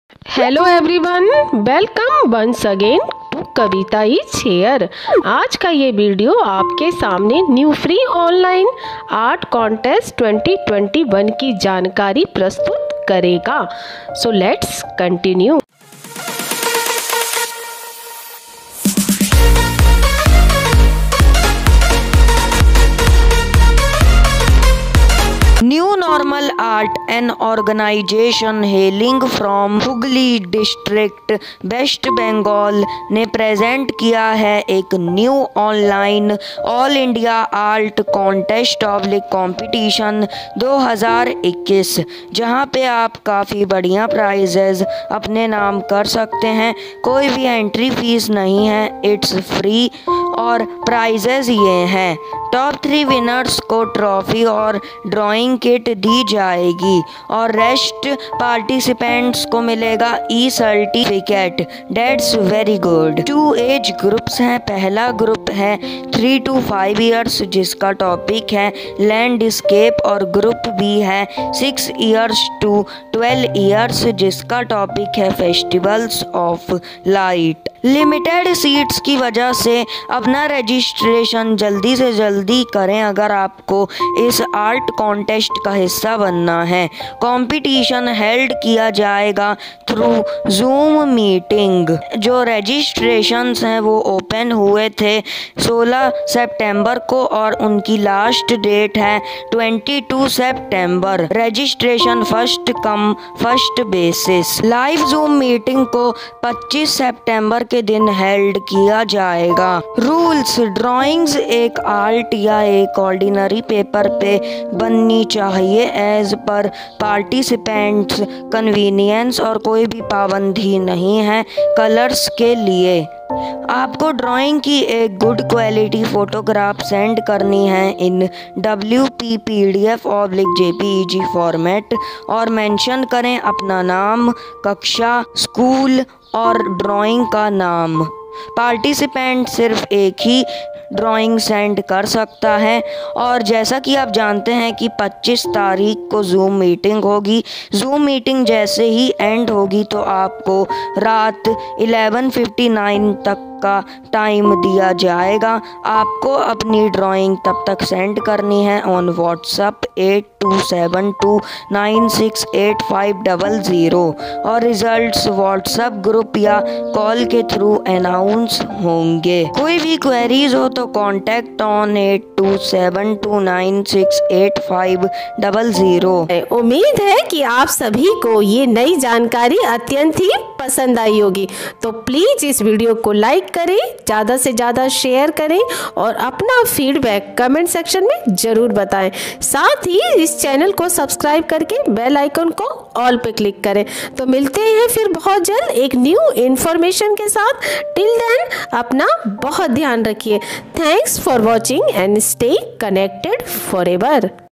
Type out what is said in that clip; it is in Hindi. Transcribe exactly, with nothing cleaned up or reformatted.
Hello everyone, welcome once again to Kavita is here. आज का ये वीडियो आपके सामने new free online art contest twenty twenty one की जानकारी प्रस्तुत करेगा। So let's continue. New Normal Art, an organization hailing from Hooghly district West Bengal ने प्रेजेंट किया है एक new online all India art contest oblique competition दो हज़ार इक्कीस, जहां पे आप काफ़ी बढ़िया प्राइजेज अपने नाम कर सकते हैं। कोई भी एंट्री फीस नहीं है, इट्स फ्री। और प्राइजेज ये हैं, टॉप थ्री विनर्स को ट्रॉफी और ड्राइंग किट दी जाएगी और रेस्ट पार्टिसिपेंट्स को मिलेगा e certificate. Dates very good. Two age groups हैं। पहला ग्रुप है थ्री टू फाइव इयर्स जिसका टॉपिक है लैंडस्केप, और ग्रुप बी है six years to twelve years जिसका टॉपिक है festivals of light. Limited seats की वजह से अपना रजिस्ट्रेशन जल्दी से जल्दी करें अगर आपको इस आर्ट कॉन्टेस्ट का हिस्सा बनना है। कंपटीशन हेल्ड किया जाएगा थ्रू जूम मीटिंग। जो रजिस्ट्रेशंस हैं वो ओपन हुए थे सोलह सितंबर को और उनकी लास्ट डेट है बाईस सितंबर। Registration first come first basis. Live Zoom meeting को पच्चीस सितंबर के दिन हेल्ड किया जाएगा। रूल्स: ड्राइंग्स एक आर्ट या एक ऑर्डिनरी पेपर पे बननी चाहिए एज पर पार्टिसिपेंट्स कन्वीनियंस, और कोई भी पाबंदी नहीं है कलर्स के लिए। आपको ड्राइंग की एक गुड क्वालिटी फोटोग्राफ सेंड करनी है in W P P D F oblique J P E G format, और मेंशन करें अपना नाम, कक्षा, स्कूल और ड्राइंग का नाम। पार्टिसिपेंट सिर्फ एक ही ड्राइंग सेंड कर सकता है। और जैसा कि आप जानते हैं कि पच्चीस तारीख को जूम मीटिंग होगी। जूम मीटिंग जैसे ही एंड होगी तो आपको रात ग्यारह उनसठ तक का टाइम दिया जाएगा। आपको अपनी ड्राइंग तब तक सेंड करनी है on WhatsApp eight two seven two nine six eight five double zero, और रिजल्ट्स व्हाट्सएप ग्रुप या कॉल के थ्रू अनाउंस होंगे। कोई भी क्वेरीज हो तो contact on eight two seven two nine six eight five double zero. उम्मीद है कि आप सभी को ये नई जानकारी अत्यंत ही पसंद आई होगी। तो प्लीज इस वीडियो को लाइक करें, ज़्यादा से ज़्यादा शेयर करें और अपना फीडबैक कमेंट सेक्शन में ज़रूर बताएं। साथ ही इस चैनल को सब्सक्राइब करके बेल आइकन को ऑल पे क्लिक करें। तो मिलते हैं फिर बहुत जल्द एक न्यू इन्फॉर्मेशन के साथ। टिल देन अपना बहुत ध्यान रखिए। Thanks for watching and stay connected forever.